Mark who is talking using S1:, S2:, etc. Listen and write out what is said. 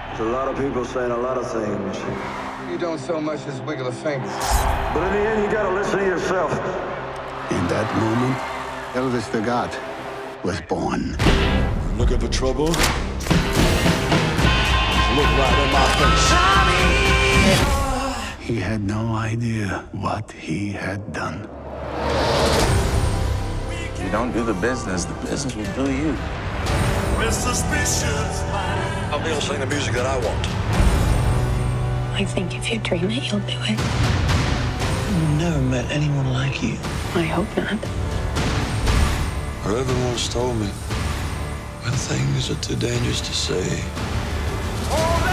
S1: There's a lot of people saying a lot of things.
S2: You don't so much as wiggle a finger.
S1: But in the end, you gotta listen to yourself.
S3: In that moment, Elvis the God was born.
S4: Looking for trouble? Look right in my face.
S3: He had no idea what he had done.
S5: If you don't do the business will do you.
S4: I'll be able to sing the music that I want.
S6: I think if you dream it, you'll do it.
S7: I've never met anyone like you.
S6: I hope not.
S4: Everyone once told me, when things are too dangerous to say,